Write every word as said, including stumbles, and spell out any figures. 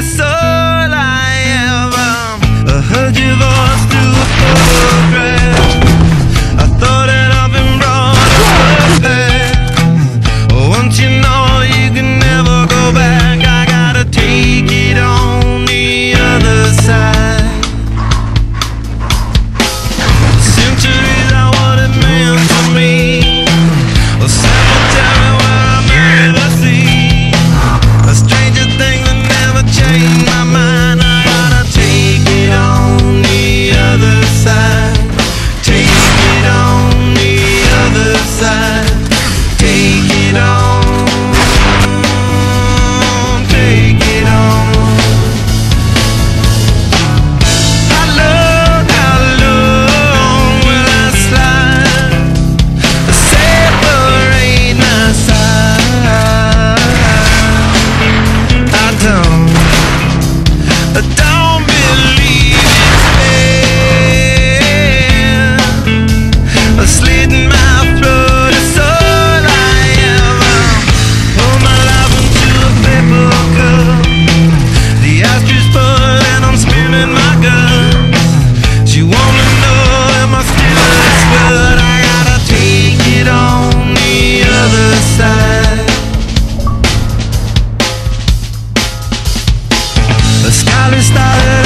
it's all I ever heard your voice through a photograph. I thought it up and brought us back. Once you know you can never go back, I gotta take it on the other side. Centuries are what it meant for me. Well, someone tell me where I'm ever see a stranger thing that never changed my mind. I gotta take it on the other side. Take it on the other side. Take it on. Take it on. How long, how long will I slide? Separate my side. I don't, I don't believe it's fair. A slit in my throat is all I ever. Pour my life into a paper cup. The ashtray full and I'm spinning my guns. She wanna know am I still as good? I gotta take it on the other side. The sky is started